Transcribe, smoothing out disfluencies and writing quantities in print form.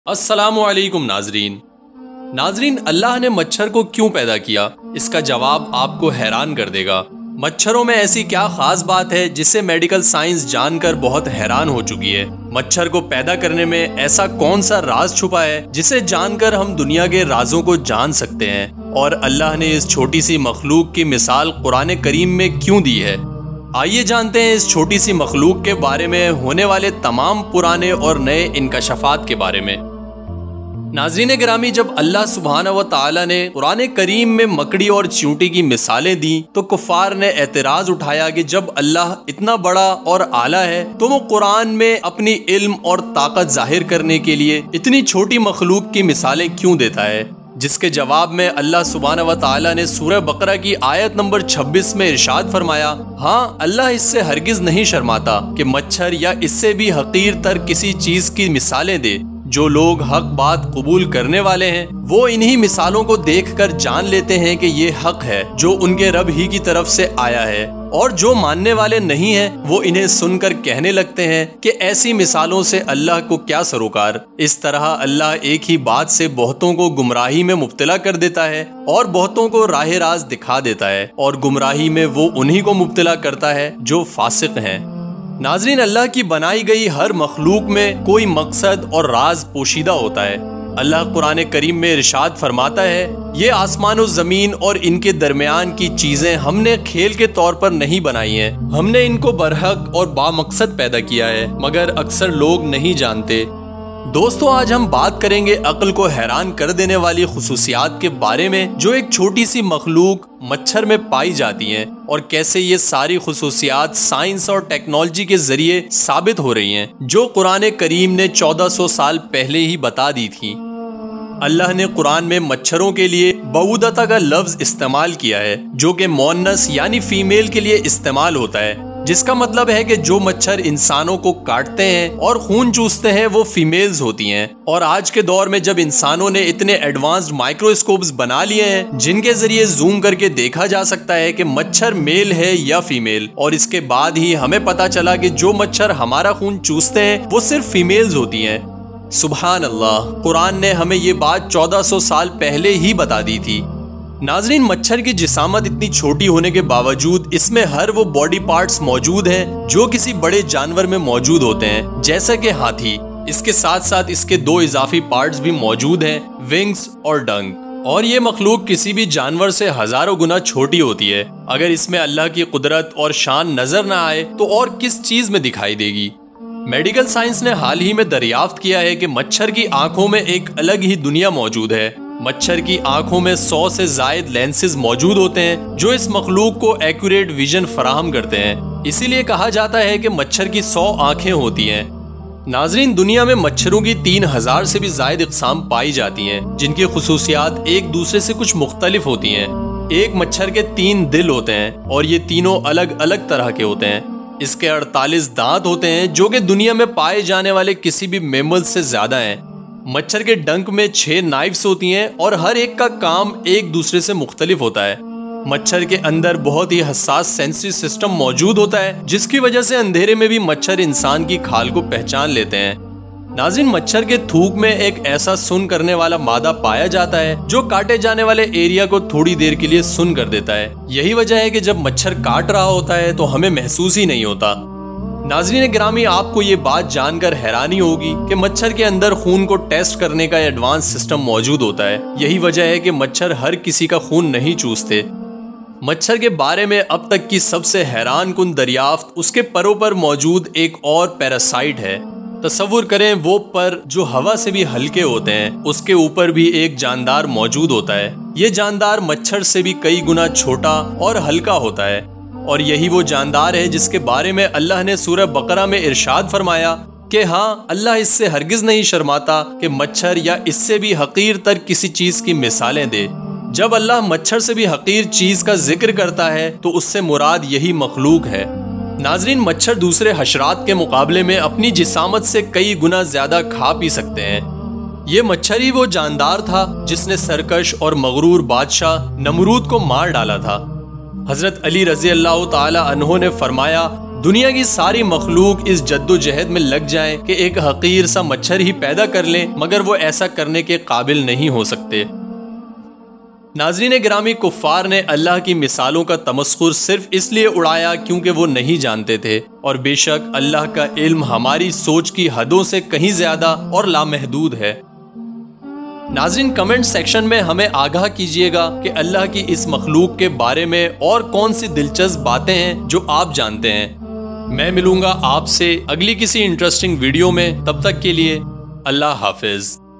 अस्सलामुअलैकुम नाजरीन, अल्लाह ने मच्छर को क्यों पैदा किया, इसका जवाब आपको हैरान कर देगा। मच्छरों में ऐसी क्या खास बात है जिसे मेडिकल साइंस जानकर बहुत हैरान हो चुकी है। मच्छर को पैदा करने में ऐसा कौन सा राज छुपा है जिसे जानकर हम दुनिया के राजों को जान सकते हैं, और अल्लाह ने इस छोटी सी मखलूक की मिसाल कुरान करीम में क्यों दी है। आइए जानते हैं इस छोटी सी मखलूक के बारे में होने वाले तमाम पुराने और नए इनकशाफात के बारे में। नाज़रीन गिरामी, जब अल्लाह सुब्हानहू व तआला ने कुरान करीम में मकड़ी और चींटी की मिसालें दी तो कुफ़ार ने एतराज उठाया कि जब अल्लाह इतना बड़ा और आला है तो वो कुरान में अपनी इल्म और ताकत जाहिर करने के लिए इतनी छोटी मखलूक की मिसालें क्यों देता है। जिसके जवाब में अल्लाह सुब्हानहू व तआला ने सूरह बकरा की आयत नंबर 26 में इरशाद फरमाया, हाँ, अल्लाह इससे हरगिज नहीं शर्माता कि मच्छर या इससे भी हकीर तर किसी चीज की मिसालें दे। जो लोग हक बात कबूल करने वाले हैं वो इन्हीं मिसालों को देखकर जान लेते हैं कि ये हक है जो उनके रब ही की तरफ से आया है, और जो मानने वाले नहीं हैं वो इन्हें सुनकर कहने लगते हैं कि ऐसी मिसालों से अल्लाह को क्या सरोकार। इस तरह अल्लाह एक ही बात से बहुतों को गुमराही में मुब्तला कर देता है और बहुतों को राह राज दिखा देता है, और गुमराही में वो उन्हीं को मुब्तला करता है जो फासिक हैं। नाज़रीन, अल्लाह की बनाई गई हर मखलूक में कोई मकसद और राज पोशीदा होता है। अल्लाह कुरान करीम में इरशाद फरमाता है, ये आसमान और जमीन और इनके दरमियान की चीजें हमने खेल के तौर पर नहीं बनाई हैं। हमने इनको बरहक और बामकसद पैदा किया है, मगर अक्सर लोग नहीं जानते। दोस्तों, आज हम बात करेंगे अक्ल को हैरान कर देने वाली खुसूसियात के बारे में जो एक छोटी सी मखलूक मच्छर में पाई जाती हैं, और कैसे ये सारी खुसूसियात साइंस और टेक्नोलॉजी के जरिए साबित हो रही हैं, जो कुरान करीम ने 1400 साल पहले ही बता दी थी। अल्लाह ने कुरान में मच्छरों के लिए बऊदता का लफ्ज इस्तेमाल किया है, जो कि मोन्नस यानी फीमेल के लिए इस्तेमाल होता है, जिसका मतलब है कि जो मच्छर इंसानों को काटते हैं और खून चूसते हैं वो फीमेल्स होती हैं। और आज के दौर में जब इंसानों ने इतने एडवांस्ड माइक्रोस्कोप्स बना लिए हैं जिनके जरिए जूम करके देखा जा सकता है कि मच्छर मेल है या फीमेल, और इसके बाद ही हमें पता चला कि जो मच्छर हमारा खून चूसते हैं वो सिर्फ फीमेल्स होती हैं। सुभान अल्लाह, कुरान ने हमें ये बात 1400 साल पहले ही बता दी थी। नाजरीन, मच्छर की जिसामत इतनी छोटी होने के बावजूद इसमें हर वो बॉडी पार्ट्स मौजूद हैं जो किसी बड़े जानवर में मौजूद होते हैं, जैसे कि हाथी। इसके साथ साथ इसके दो इजाफी पार्ट्स भी मौजूद हैं, विंग्स और डंक। और ये मखलूक किसी भी जानवर से हजारों गुना छोटी होती है। अगर इसमें अल्लाह की कुदरत और शान नजर न आए तो और किस चीज में दिखाई देगी। मेडिकल साइंस ने हाल ही में दरियाफ्त किया है कि मच्छर की आंखों में एक अलग ही दुनिया मौजूद है। मच्छर की आंखों में 100 से जायद लेंसेज मौजूद होते हैं जो इस मखलूक को एक्यूरेट विजन फराहम करते हैं। इसीलिए कहा जाता है कि मच्छर की 100 आंखें होती हैं। नाजरीन, दुनिया में मच्छरों की 3000 से भी जायद इकसाम पाई जाती हैं, जिनकी खुसूसियात एक दूसरे से कुछ मुख्तलिफ होती हैं। एक मच्छर के 3 दिल होते हैं और ये तीनों अलग अलग तरह के होते हैं। इसके 48 दांत होते हैं जो कि दुनिया में पाए जाने वाले किसी भी मैमल से ज्यादा हैं। मच्छर के डंक में 6 नाइफ्स होती हैं और हर एक का काम एक दूसरे से मुख्तलिफ होता है। मच्छर के अंदर बहुत ही हसास सेंसरी सिस्टम मौजूद होता है, जिसकी वजह से अंधेरे में भी मच्छर इंसान की खाल को पहचान लेते हैं। नाज़रीन, मच्छर के थूक में एक ऐसा सुन करने वाला मादा पाया जाता है जो काटे जाने वाले एरिया को थोड़ी देर के लिए सुन कर देता है। यही वजह है कि जब मच्छर काट रहा होता है तो हमें महसूस ही नहीं होता। नाज़रीन गिरामी, आपको ये बात जानकर हैरानी होगी कि मच्छर के अंदर खून को टेस्ट करने का एडवांस सिस्टम मौजूद होता है। यही वजह है कि मच्छर हर किसी का खून नहीं चूसते। मच्छर के बारे में अब तक की सबसे हैरान कुन दरियाफ्त उसके परों पर मौजूद एक और पैरासाइट है। तसव्वुर करें, वो पर जो हवा से भी हल्के होते हैं, उसके ऊपर भी एक जानदार मौजूद होता है। ये जानदार मच्छर से भी कई गुना छोटा और हल्का होता है, और यही वो जानदार है जिसके बारे में अल्लाह ने सूरह बकरा में इरशाद फरमाया कि हाँ, अल्लाह इससे हरगिज नहीं शर्माता कि मच्छर या इससे भी हकीर तर किसी चीज की मिसालें दे। जब अल्लाह मच्छर से भी हकीर चीज का जिक्र करता है तो उससे मुराद यही मखलूक है। नाजरीन, मच्छर दूसरे हशरात के मुकाबले में अपनी जिसामत से कई गुना ज्यादा खा पी सकते हैं। ये मच्छर ही वो जानदार था जिसने सरकश और मगरूर बादशाह नमरूद को मार डाला था। हजरत अली रजी अल्लाह ताला अन्हो ने फरमाया, दुनिया की सारी मखलूक इस जद्दोजहद में लग जाए कि एक हकीर सा मच्छर ही पैदा कर लें, मगर वो ऐसा करने के काबिल नहीं हो सकते। नाज़रीन गिरामी, कुफ़ार ने अल्लाह की मिसालों का तमस्खुर सिर्फ इसलिए उड़ाया क्योंकि वो नहीं जानते थे, और बेशक अल्लाह का इल्म हमारी सोच की हदों से कहीं ज्यादा और लामहदूद है। नाज़रीन, कमेंट सेक्शन में हमें आगाह कीजिएगा कि अल्लाह की इस मखलूक के बारे में और कौन सी दिलचस्प बातें हैं जो आप जानते हैं। मैं मिलूंगा आपसे अगली किसी इंटरेस्टिंग वीडियो में। तब तक के लिए अल्लाह हाफिज।